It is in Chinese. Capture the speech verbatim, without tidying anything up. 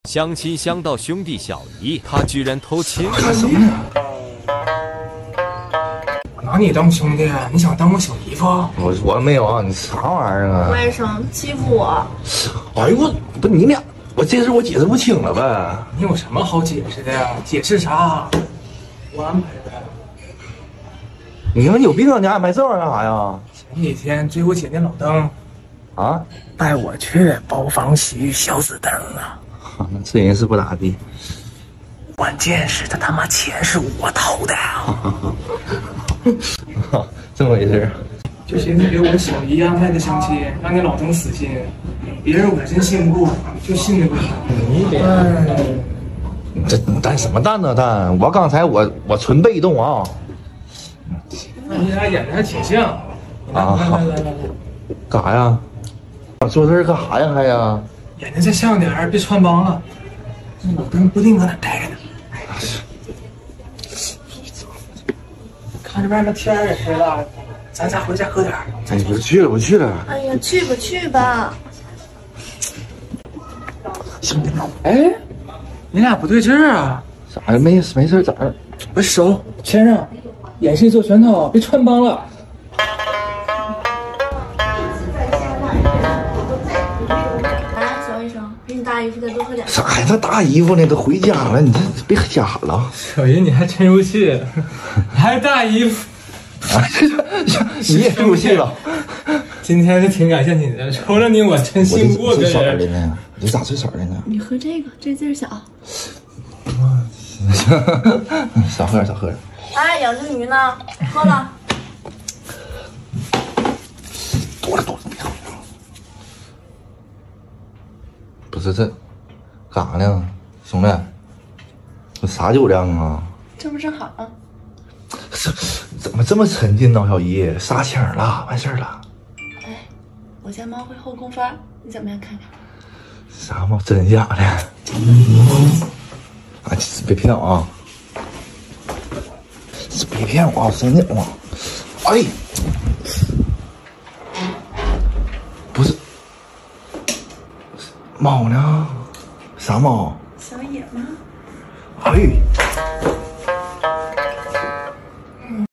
相亲相到兄弟小姨，他居然偷亲！ 干什么呢？我拿你当兄弟，你想当我小姨夫？ 我我没有啊，你啥玩意儿啊？ 外甥欺负我！ 哎呦我不你俩，我这事我解释不清了呗？ 你有什么好解释的呀？解释啥？我安排的。 你们有病啊！你安排这玩意儿干啥呀？ 前几天追我姐那老登， 啊， 带我去包房洗浴小紫灯啊！ 那这人是不咋地。 关键是他他妈钱是我掏的， 这么回事？ 就寻思给我小姨安排的相亲，让你老登死心。别人我真信不过，就信得过你别。 这蛋什么蛋呢蛋？我刚才我我纯被动啊。 那你俩演的还挺像。 啊， 来来来来来， 干啥呀？做事干啥呀还呀？ 演的再像点儿，别穿帮了。那老登不定搁哪待着呢。看这外面天也黑了，咱仨回家喝点儿。 哎，不是去了，我去了。 哎呀，去吧去吧。 兄弟们， 哎，你俩不对劲儿啊！ 咋的？没没事，咋的？ 把手牵上，演戏做全套，别穿帮了。 来，小医生，给你大姨夫再多喝点。 啥呀？他大姨夫呢？都回家了，你这别瞎了。 小姨，你还真入戏，还大姨夫。 你也入戏了。 今天是挺感谢你的，除了你我真信不过别人。 的呢？你咋这色的呢？ 你喝这个，这劲儿小。 少喝点，少喝点。 哎，养只鱼呢？喝了。 多了多了，别喝。不是这，干啥呢，兄弟？这啥酒量啊？ 这不正好吗？ 这怎么这么沉浸呢，小姨？杀青了，完事儿了。 哎，我家猫会后空翻，你怎么样看看？ 啥猫？真假的？啊，别骗我啊！别骗我啊！真的吗？哎，不是，猫呢？啥猫？ 小野吗？ 哎。